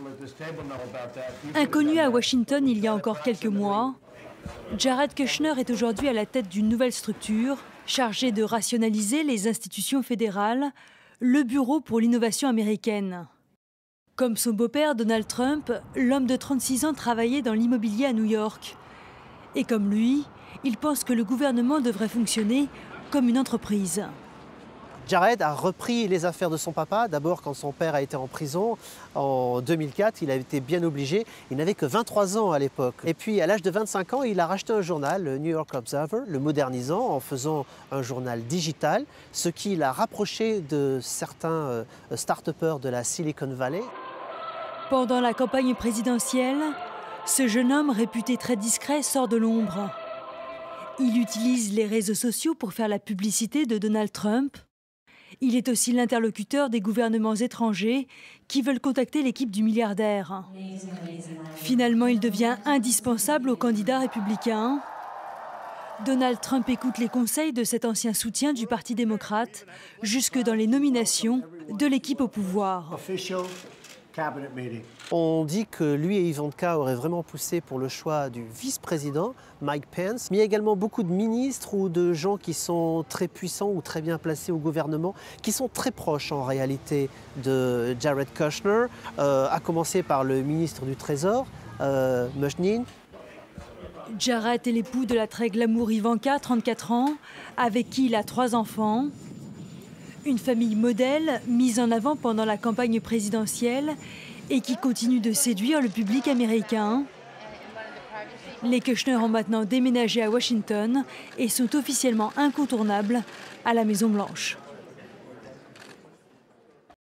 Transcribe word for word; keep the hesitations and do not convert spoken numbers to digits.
Inconnu à Washington il y a encore quelques mois, Jared Kushner est aujourd'hui à la tête d'une nouvelle structure chargée de rationaliser les institutions fédérales, le Bureau pour l'innovation américaine. Comme son beau-père Donald Trump, l'homme de trente-six ans travaillait dans l'immobilier à New York. Et comme lui, il pense que le gouvernement devrait fonctionner comme une entreprise. Jared a repris les affaires de son papa, d'abord quand son père a été en prison en deux mille quatre, il a été bien obligé, il n'avait que vingt-trois ans à l'époque. Et puis à l'âge de vingt-cinq ans, il a racheté un journal, le New York Observer, le modernisant en faisant un journal digital, ce qui l'a rapproché de certains start-upers de la Silicon Valley. Pendant la campagne présidentielle, ce jeune homme réputé très discret sort de l'ombre. Il utilise les réseaux sociaux pour faire la publicité de Donald Trump. Il est aussi l'interlocuteur des gouvernements étrangers qui veulent contacter l'équipe du milliardaire. Finalement, il devient indispensable aux candidats républicains. Donald Trump écoute les conseils de cet ancien soutien du Parti démocrate jusque dans les nominations de l'équipe au pouvoir. On dit que lui et Ivanka auraient vraiment poussé pour le choix du vice-président, Mike Pence, mais il y a également beaucoup de ministres ou de gens qui sont très puissants ou très bien placés au gouvernement, qui sont très proches en réalité de Jared Kushner, euh, à commencer par le ministre du Trésor, euh, Mnuchin. Jared est l'époux de la très glamour Ivanka, trente-quatre ans, avec qui il a trois enfants. Une famille modèle mise en avant pendant la campagne présidentielle et qui continue de séduire le public américain. Les Kushner ont maintenant déménagé à Washington et sont officiellement incontournables à la Maison-Blanche.